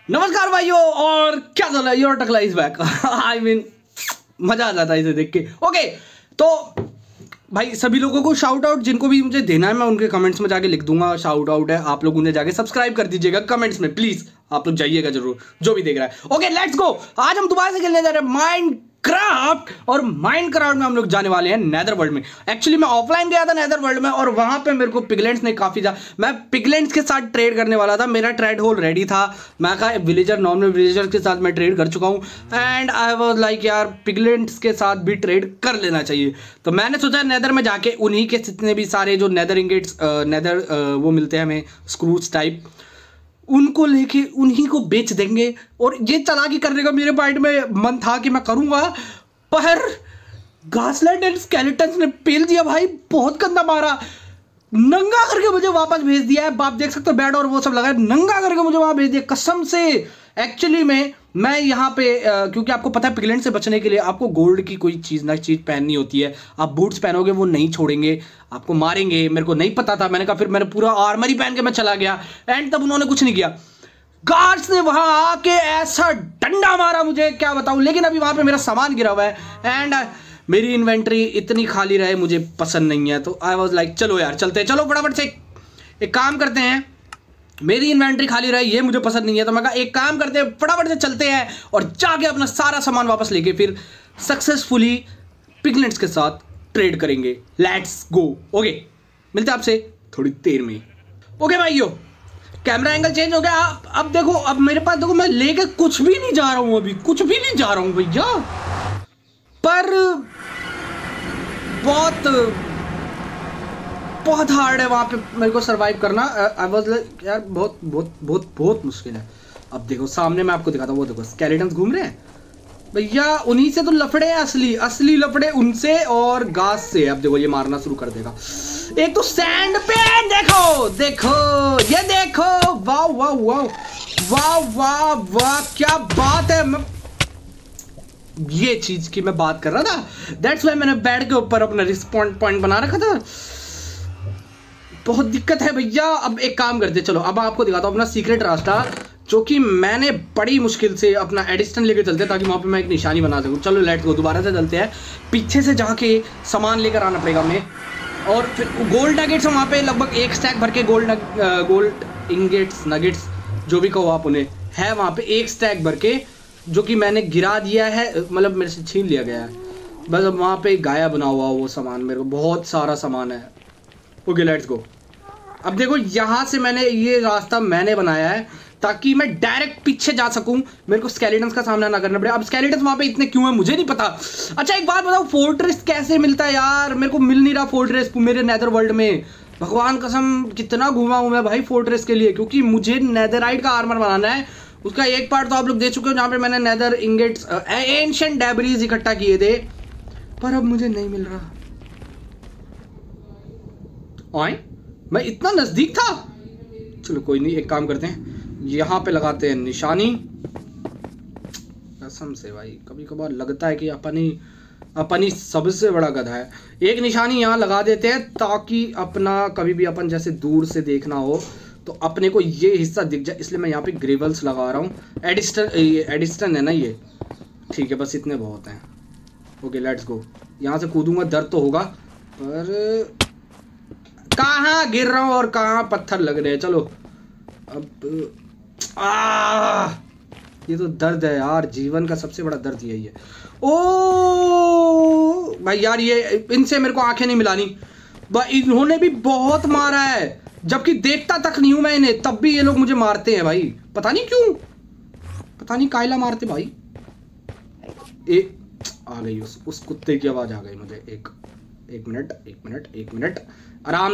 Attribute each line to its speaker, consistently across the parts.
Speaker 1: नमस्कार भाइयों, और क्या चल रहा है? योर टकला इज बैक। आई मीन मजा आ जाता है इसे देख के। ओके, तो भाई सभी लोगों को शाउट आउट, जिनको भी मुझे देना है मैं उनके कमेंट्स में जाके लिख दूंगा। शाउट आउट है, आप लोग उन्हें जाके सब्सक्राइब कर दीजिएगा कमेंट्स में, प्लीज आप लोग जाइएगा जरूर, जो भी देख रहा है। Okay let's go. आज हम दोबारा से खेलने जा रहे हैं माइनक्राफ्ट, और माइनक्राफ्ट में हम लोग जाने वाले हैं नेदर वर्ल्ड में। एक्चुअली मैं ऑफलाइन गया था नेदर वर्ल्ड में, और वहां पे मेरे को पिगलेंट्स ने काफी ज्यादा, मैं पिगलेंट्स के साथ ट्रेड करने वाला था, मेरा ट्रेड होल रेडी था। मैं कहा विलेजर, नॉर्मल विलेजर के साथ मैं ट्रेड कर चुका हूं, एंड आई वाज लाइक यार पिगलेंट्स के साथ भी ट्रेड कर लेना चाहिए। तो मैंने सोचा नेदर में जाके उन्हीं के जितने भी सारे जो नेदर इंगेट्स, नेदर वो मिलते हैं हमें स्क्रूज टाइप, उनको लेके उन्हीं को बेच देंगे। और ये चालाकी करने का मेरे माइंड में मन था कि मैं करूंगा, पर घासलैंड एंड स्केलेटन्स ने पेल दिया भाई, बहुत गंदा मारा, नंगा करके मुझे वापस भेज दिया है। आप देख सकते हो बेड और वो सब लगा है, नंगा करके मुझे वहां भेज दिया कसम से। एक्चुअली में मैं यहाँ पे क्योंकि आपको पता है पिगलेंट से बचने के लिए आपको गोल्ड की कोई चीज़ ना चीज़ पहननी होती है। आप बूट्स पहनोगे वो नहीं छोड़ेंगे, आपको मारेंगे। मेरे को नहीं पता था, मैंने कहा, फिर मैंने पूरा आर्मर ही पहन के मैं चला गया, एंड तब उन्होंने कुछ नहीं किया। गार्ड्स ने वहां आके ऐसा डंडा मारा मुझे क्या बताऊं। लेकिन अभी वहां पे मेरा सामान गिरा हुआ है, एंड मेरी इन्वेंट्री इतनी खाली रहे मुझे पसंद नहीं है। तो आई वॉज लाइक चलो यार चलते हैं, चलो फटाफट से एक काम करते हैं। मेरी इन्वेंट्री खाली रहे ये मुझे पसंद नहीं है, तो मैं कहा एक काम करते हैं, फटाफट से चलते हैं और जाके अपना सारा सामान वापस लेके फिर सक्सेसफुली पिगलेंट्स के साथ ट्रेड करेंगे। Let's go. ओके, मिलते हैं आपसे थोड़ी देर में। ओके भाइयों, कैमरा एंगल चेंज हो गया। अब देखो, अब मेरे पास देखो, मैं लेके कुछ भी नहीं जा रहा हूं, अभी कुछ भी नहीं जा रहा हूं भैया, पर बहुत हार्ड है वहां पे मेरे को सरवाइव करना। आई वाज लाइक यार बहुत बहुत बहुत बहुत मुश्किल है। अब देखो सामने मैं आपको दिखाता हूं, वो देखो स्केलेटन्स घूम रहे हैं भैया, उन्हीं से तो लफड़े हैं, असली लफड़े उनसे और घास से। अब देखो ये मारना शुरू कर देगा। एक तो सैंड पे देखो देखो, ये देखो, वाह वाह वाह वाह वाह वाह, क्या बात है। ये चीज की मैं बात कर रहा था, दैट्स वाई मैंने बेड के ऊपर अपना रिस्पॉन्ड पॉइंट बना रखा था। बहुत दिक्कत है भैया। अब एक काम करते, चलो अब आपको दिखाता हूँ अपना सीक्रेट रास्ता, जो कि मैंने बड़ी मुश्किल से अपना एडिस्टन लेकर चलते ताकि वहाँ पे मैं एक निशानी बना सकूँ। चलो लेट्स गो, दोबारा से चलते हैं। पीछे से जाके सामान लेकर आना पड़ेगा हमें, और फिर गोल्ड नगेट्स वहाँ पे लगभग एक स्टैक भर के गोल्ड इंगेट्स नगेट्स जो भी कहो आप उन्हें, है वहाँ पे एक स्टैक भर के, जो कि मैंने गिरा दिया है, मतलब मेरे से छीन लिया गया है। बस अब वहाँ पे गाया बना हुआ वो सामान, मेरे को बहुत सारा सामान है। Okay let's go. अब देखो यहाँ से मैंने ये रास्ता मैंने बनाया है ताकि मैं डायरेक्ट पीछे जा सकूं, मेरे को स्केलेटन्स का सामना ना करना पड़े। अब स्केलेटन्स वहाँ पे इतने क्यों है मुझे नहीं पता। अच्छा एक बात बताओ, फोर्ट्रेस कैसे मिलता है यार? मेरे को मिल नहीं रहा फोर्ट्रेस मेरे नेदर वर्ल्ड में। भगवान कसम कितना घूमा हूँ मैं भाई फोर्ट्रेस के लिए, क्योंकि मुझे नेदराइट का आर्मर बनाना है। उसका एक पार्ट तो आप लोग दे चुके हो जहाँ पे मैंने नेदर इंगेट्स एंशिएंट डेब्रीज इकट्ठा किए थे, पर अब मुझे नहीं मिल रहा। ओए मैं इतना नजदीक था। चलो कोई नहीं, एक काम करते हैं, यहाँ पे लगाते हैं निशानी। कसम से भाई कभी कभार लगता है कि अपनी सबसे बड़ा गधा है। एक निशानी यहाँ लगा देते हैं ताकि अपना कभी भी अपन जैसे दूर से देखना हो तो अपने को ये हिस्सा दिख जाए, इसलिए मैं यहाँ पे ग्रेवल्स लगा रहा हूँ। एडिस्टन है ना ये, ठीक है, बस इतने बहुत हैं। Okay let's go. यहाँ से कूदूंगा, दर्द तो होगा, पर कहाँ गिर रहा हूँ और कहाँ पत्थर लग रहे हैं। चलो अब ये तो दर्द है यार, जीवन का सबसे बड़ा दर्द यही है। ओ भाई यार, ये इनसे मेरे को आंखें नहीं मिलानी भाई, इन्होंने भी बहुत मारा है, जबकि देखता तक नहीं हूं मैं इन्हें, तब भी ये लोग मुझे मारते हैं भाई, पता नहीं क्यों, पता नहीं कायला मारते भाई। आ गई उस कुत्ते की आवाज आ गई मुझे। एक मिनट, आराम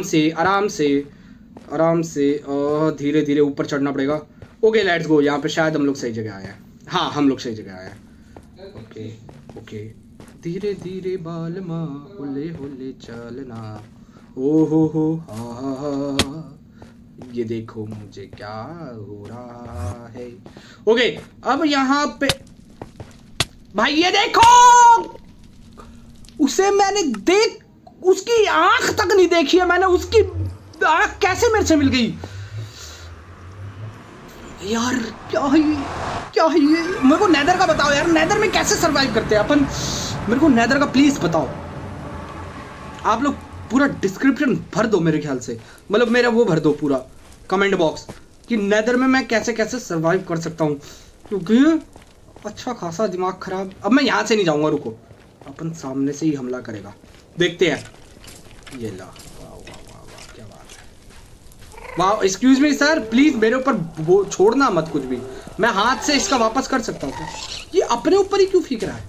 Speaker 1: से धीरे धीरे ऊपर चढ़ना पड़ेगा। Okay let's go. यहाँ पे शायद हम लोग सही जगह आए हैं। हाँ हम लोग सही जगह आए हैं। ओके धीरे धीरे बालमा होले होले चलना, ओ हो हा, ये देखो मुझे क्या हो रहा है। ओके अब यहाँ पे भाई ये देखो, उसे मैंने उसकी आंख तक नहीं देखी है मैंने, उसकी आंख कैसे मेरे से मिल गई? यार क्या है ये, क्या है ये? मेरे को नेदर का बताओ यार, नेदर में कैसे सरवाइव करते हैं अपन? मेरे को नेदर का प्लीज बताओ। आप लोग पूरा डिस्क्रिप्शन भर दो मेरे ख्याल से, मतलब मेरा वो भर दो पूरा कमेंट बॉक्स कि नेदर में मैं कैसे कैसे सरवाइव कर सकता हूँ, क्योंकि अच्छा खासा दिमाग खराब। अब मैं यहाँ से नहीं जाऊँगा, रुको, अपन सामने से ही हमला करेगा, देखते हैं। ये ला, वाह वाह वाह वाह, क्या बात है। वाह, एक्सक्यूज मी सर, प्लीज मेरे ऊपर वो छोड़ना मत कुछ भी, मैं हाथ से इसका वापस कर सकता हूँ। ये अपने ऊपर ही क्यों फेंक रहा है?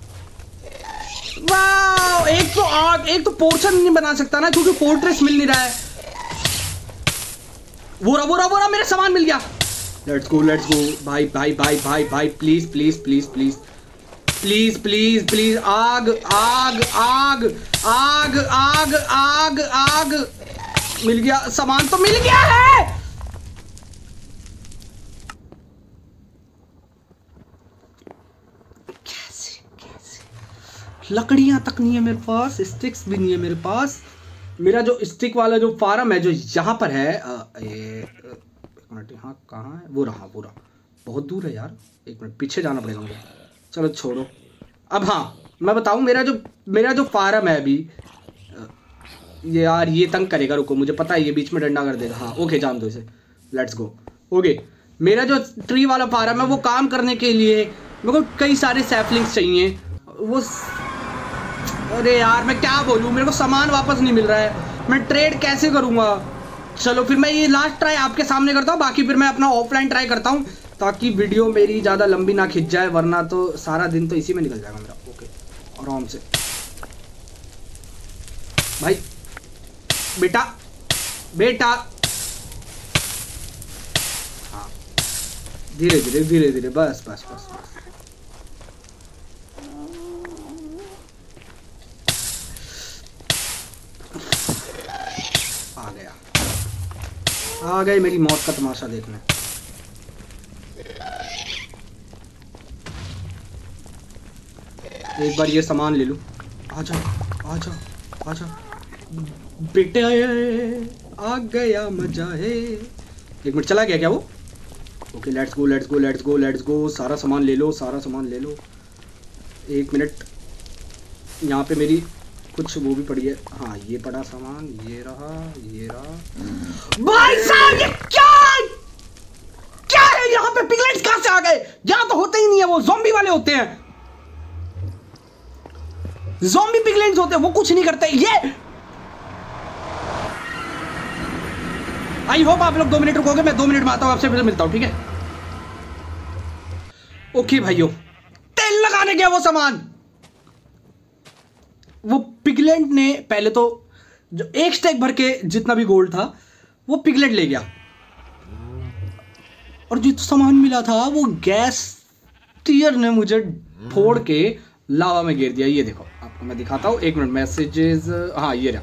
Speaker 1: वाह, एक तो आग, एक तो पोर्शन नहीं बना सकता ना, क्योंकि फोर्ट्रेस मिल नहीं रहा है। वो रहा मेरा सामान मिल गया। लेट्स गो भाई भाई भाई भाई भाई, please please please please please please please, आग आग आग आग आग आग आग, मिल गया सामान, तो मिल गया है। कैसे कैसे? लकड़ियां तक नहीं है मेरे पास, स्टिक्स भी नहीं है मेरे पास। मेरा जो स्टिक वाला जो फार्म है जो यहाँ पर है, एक मिनट, यहाँ कहाँ है? वो रहा बहुत दूर है यार, एक मिनट पीछे जाना पड़ेगा मुझे। चलो छोड़ो। अब हाँ, मैं बताऊँ, मेरा जो फार्म है अभी, ये यार ये तंग करेगा, रुको, मुझे पता है ये बीच में डंडा कर देगा। हाँ ओके, जान दो इसे, लेट्स गो। ओके, मेरा जो ट्री वाला फार्म है वो काम करने के लिए मेरे को कई सारे सैपलिंग्स चाहिए। वो, अरे यार मैं क्या बोलूँ, मेरे को सामान वापस नहीं मिल रहा है, मैं ट्रेड कैसे करूँगा? चलो फिर मैं ये लास्ट ट्राई आपके सामने करता हूँ, बाकी फिर मैं अपना ऑफलाइन ट्राई करता हूँ, ताकि वीडियो मेरी ज़्यादा लंबी ना खिंच जाए, वरना तो सारा दिन तो इसी में निकल जाएगा मेरा। ओके, आराम से भाई, बेटा बेटा, हाँ, धीरे धीरे धीरे धीरे, बस बस बस बस। आ गए मेरी मौत का तमाशा देखने। एक बार ये सामान ले लूं। आजा आजा आजा बेटे, आ गया मजा है। एक मिनट, चला गया क्या वो? Okay, let's go let's go let's go let's go. सारा सामान ले लो, सारा सामान ले लो। एक मिनट, यहाँ पे मेरी कुछ वो भी पड़ी है। हाँ, ये पड़ा सामान, ये रहा ये रहा। भाई साहब ये क्या है यहाँ पे? पिगलेट्स कहाँ से आ गए? यहाँ तो होते ही नहीं है, वो ज़ॉम्बी वाले होते हैं, ज़ॉम्बी पिगलेट्स होते हैं, वो कुछ नहीं करते। ये आई होप आप लोग 2 मिनट रुकोगे, मैं 2 मिनट में आता हूँ, आपसे फिर मिलता हूँ, ठीक है? ओके भाइयों, तेल लगाने गया वो सामान, वो पिगलेट ने पहले तो जो एक स्टैक भर के जितना भी गोल्ड था वो पिगलेट ले गया, और जो सामान मिला था वो गैस टीयर ने मुझे फोड़ के लावा में गिर दिया। ये देखो, आपको मैं दिखाता हूँ, एक मिनट, मैसेजेस, हाँ ये रहा,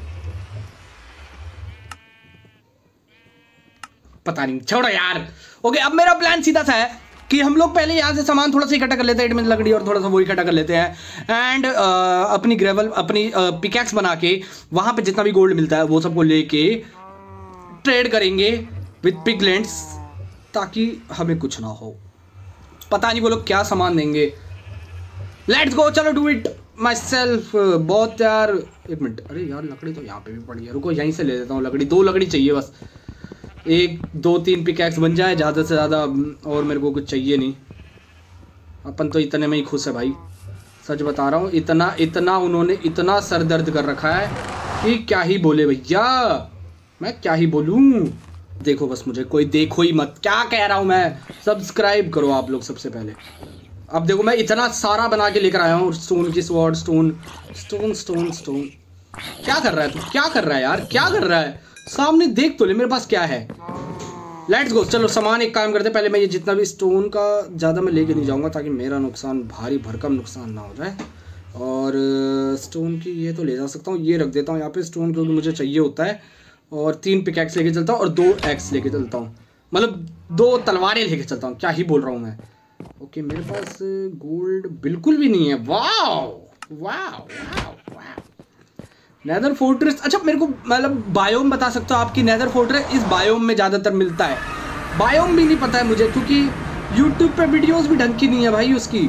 Speaker 1: पता नहीं, छोड़ो यार। ओके, अब मेरा प्लान सीधा सा है कि हम लोग पहले यहाँ से सामान थोड़ा सा इकट्ठा कर लेते हैं, 8 मिनट लकड़ी और थोड़ा सा वो इकट्ठा कर लेते हैं, एंड अपनी ग्रेवल, अपनी पिकैक्स बना के वहाँ पे जितना भी गोल्ड मिलता है वो सबको लेके ट्रेड करेंगे विद पिगलेट्स, ताकि हमें कुछ ना हो। पता नहीं वो लोग क्या सामान देंगे। लेट्स गो, चलो डू इट माई सेल्फ। बहुत यार, एक मिनट, अरे यार लकड़ी तो यहाँ पे भी पड़ी है, रुको यहीं से ले लेता हूँ लकड़ी। 2 लकड़ी चाहिए बस, 1 2 3 पिकैक्स बन जाए, ज़्यादा से ज़्यादा, और मेरे को कुछ चाहिए नहीं। अपन तो इतने में ही खुश है भाई, सच बता रहा हूँ। इतना उन्होंने इतना सर दर्द कर रखा है कि क्या ही बोले भैया, मैं क्या ही बोलूँ। देखो बस, मुझे कोई देखो ही मत, क्या कह रहा हूँ मैं। सब्सक्राइब करो आप लोग सबसे पहले। अब देखो मैं इतना सारा बना के लेकर आया हूँ, स्टोन की sword, stone stone stone stone. क्या कर रहा है तू? क्या कर रहा है यार? क्या कर रहा है? सामने देख तो ले मेरे पास क्या है। लेट्स गो, चलो सामान एक काम करते, पहले मैं ये जितना भी स्टोन का ज़्यादा मैं लेके नहीं जाऊँगा, ताकि मेरा नुकसान, भारी भरकम नुकसान ना हो जाए। और स्टोन की ये तो ले जा सकता हूँ, ये रख देता हूँ यहाँ पे स्टोन, क्योंकि मुझे चाहिए होता है। और 3 पिकैक्स लेके चलता हूँ और 2 एक्स लेके चलता हूँ, मतलब 2 तलवारें लेके चलता हूँ। क्या ही बोल रहा हूँ मैं। ओके, मेरे पास गोल्ड बिल्कुल भी नहीं है। Wow wow wow wow. Nether fortress, अच्छा मेरे को मतलब बायोम बता सकते हो आपकी? नेदर फोर्ट्रेस इस बायोम में ज़्यादातर मिलता है, बायोम भी नहीं पता है मुझे, क्योंकि यूट्यूब पे वीडियोस भी ढंग की नहीं है भाई उसकी।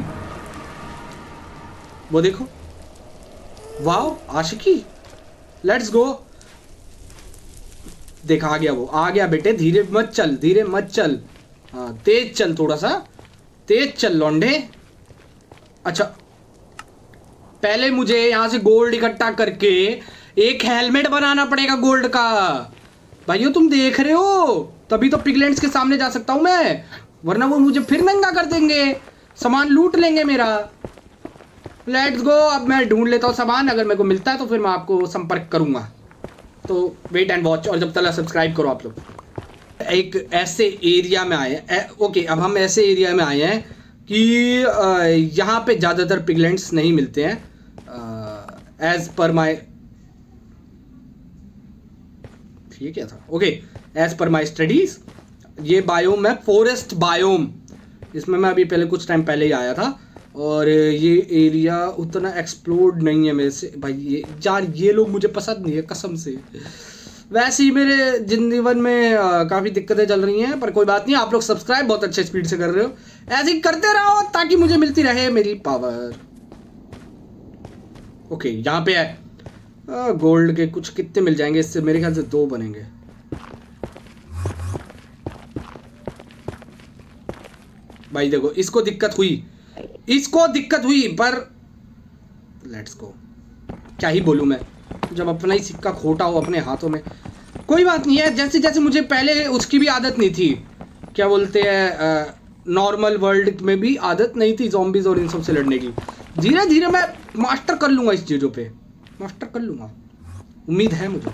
Speaker 1: वो देखो, वाह आशिकी, लेट्स गो। देखा आ गया, वो आ गया बेटे, धीरे मत चल, धीरे मत चल, हाँ तेज चल, थोड़ा सा तेज चल लौंडे। अच्छा पहले मुझे यहां से गोल्ड इकट्ठा करके एक हेलमेट बनाना पड़ेगा गोल्ड का। भाइयों तुम देख रहे हो, तभी तो पिगलेंट्स के सामने जा सकता हूं मैं, वरना वो मुझे फिर नंगा कर देंगे, सामान लूट लेंगे मेरा। Let's go. अब मैं ढूंढ लेता हूँ सामान, अगर मेरे को मिलता है तो फिर मैं आपको संपर्क करूंगा। तो वेट एंड वॉच, और जब तक सब्सक्राइब करो आप लोग। एक ऐसे एरिया में आए हैं, ओके अब हम ऐसे एरिया में आए हैं कि यहाँ पे ज़्यादातर पिगलेंट्स नहीं मिलते हैं एज पर माई, ये क्या था, okay as per my studies. ये बायोम है फॉरेस्ट बायोम, इसमें मैं अभी पहले कुछ टाइम पहले ही आया था, और ये एरिया उतना एक्सप्लोर्ड नहीं है मेरे से भाई। ये यार ये लोग मुझे पसंद नहीं है कसम से। वैसे ही मेरे जीवन में काफ़ी दिक्कतें चल रही हैं, पर कोई बात नहीं, आप लोग सब्सक्राइब बहुत अच्छे स्पीड से कर रहे हो, ऐसे ही करते रहो ताकि मुझे मिलती रहे मेरी पावर। ओके यहाँ पे है गोल्ड के कुछ, कितने मिल जाएंगे इससे, मेरे ख्याल से 2 बनेंगे। भाई देखो इसको दिक्कत हुई, इसको दिक्कत हुई, पर लेट्स गो। क्या ही बोलूं मैं, जब अपना ही सिक्का खोटा हो अपने हाथों में। कोई बात नहीं है, जैसे जैसे मुझे पहले उसकी भी आदत नहीं थी, क्या बोलते हैं नॉर्मल वर्ल्ड में भी आदत नहीं थी ज़ॉम्बीज़ और इन सब से लड़ने की। धीरे धीरे मैं मास्टर कर लूँगा इस चीज़ों पे, मास्टर कर लूँगा, उम्मीद है मुझे,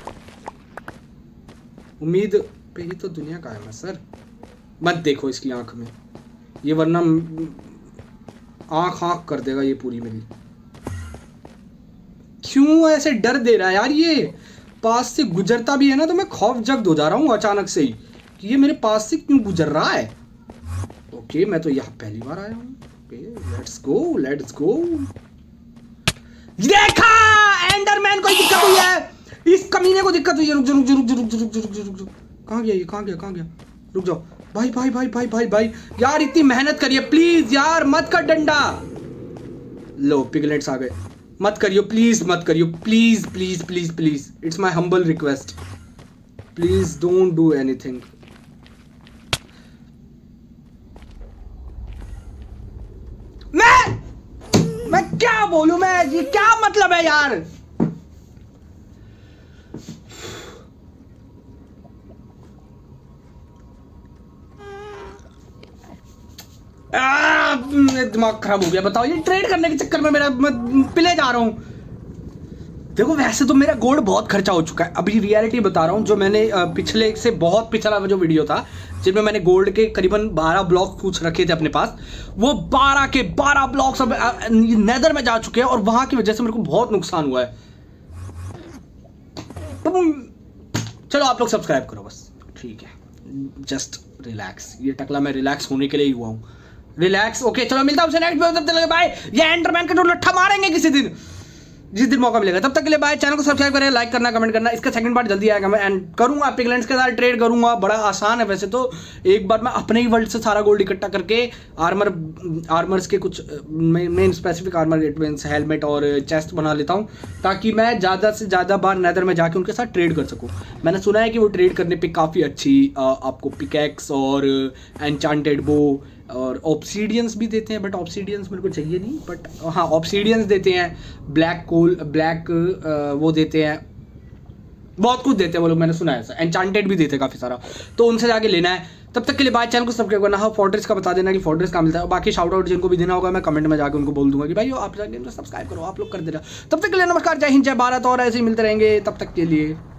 Speaker 1: उम्मीद पे ही तो दुनिया का है। मैं सर मत देखो इसकी आँख में, ये वरना आँख कर देगा ये पूरी मेरी। क्यों ऐसे डर दे रहा है यार, ये पास से गुजरता भी है ना तो मैं खौफ जब्द हो जा रहा हूँ अचानक से ही कि ये मेरे पास से क्यों गुजर रहा है। ओके मैं तो यहाँ पहली बार आया हूँ। Okay let's go, let's go. देखा एंडरमैन को दिक्कत हुई है, इस कमीने को दिक्कत हुई है। रुक जा रुक जा रुक जा रुक जा रुक जा रुक जा रुक जा, कहाँ गया ये, कहाँ गया कहाँ गया, रुक जाओ भाई भाई भाई भाई भाई भाई यार, इतनी मेहनत करिए प्लीज यार, मत कर डंडा। लो पिगलेट्स आ गए, मत करियो प्लीज, मत करियो please please please please, it's my humble request, please don't do anything. मैं क्या बोलूं, मैं ये क्या मतलब है यार। दिमाग खराब हो गया, बताओ ये ट्रेड करने के चक्कर में मेरा पिले जा रहा हूं। देखो वैसे तो मेरा गोल्ड बहुत खर्चा हो चुका है, अभी रियलिटी बता रहा हूँ। जो मैंने पिछले से बहुत पिछला जो वीडियो था जिनमें मैंने गोल्ड के करीबन 12 ब्लॉक कुछ रखे थे अपने पास, वो 12 के 12 ब्लॉक्स अब नेदर में जा चुके हैं, और वहां की वजह से मेरे को बहुत नुकसान हुआ है। तो चलो आप लोग सब्सक्राइब करो बस, ठीक है, जस्ट रिलैक्स। ये टकला मैं रिलैक्स होने के लिए ही हुआ हूँ, रिलैक्स। ओके चलो मिलता हूँ नेक्स्ट वीडियो में, बाय। ये एंडरमैन का जो लट्ठा मारेंगे किसी दिन, जिस दिन मौका मिलेगा, तब तक के लिए बाय। चैनल को सब्सक्राइब करें, लाइक करना, कमेंट करना। इसका सेकंड पार्ट जल्दी आएगा, मैं एंड करूंगा, पिगलेंट्स के साथ ट्रेड करूंगा, बड़ा आसान है वैसे तो। एक बार मैं अपने ही वर्ल्ड से सारा गोल्ड इकट्ठा करके आर्मर्स के कुछ main specific armour equipments, helmet और चेस्ट बना लेता हूं, ताकि मैं ज़्यादा से ज़्यादा बार नेदर में जाके उनके साथ ट्रेड कर सकूँ। मैंने सुना है कि वो ट्रेड करने पर काफ़ी अच्छी आपको पिकैक्स और एन्चांटेड बो और ऑब्सीडियंस भी देते हैं, बट ऑब्सीडियंस मेरे को चाहिए नहीं, बट हाँ ऑब्सीडियंस देते हैं, ब्लैक कोल, ब्लैक वो देते हैं, बहुत कुछ देते हैं वो लोग, मैंने सुना है ऐसा। एन्चांटेड भी देते हैं काफ़ी सारा, तो उनसे जाके लेना है। तब तक के लिए बाय, चैनल को सब्सक्राइब करना। हाँ फोर्ट्रेस का बता देना कि फोर्ट्रेस कहाँ मिलता है, बाकी शाउट आउट जिनको भी देना होगा मैं कमेंट में जाकर उनको बोल दूंगा कि भाई आप जाके सब्सक्राइब करो, आप लोग कर देना। तब तक के लिए नमस्कार, जय हिंद, जय भारत, और ऐसे ही मिलते रहेंगे। तब तक के लिए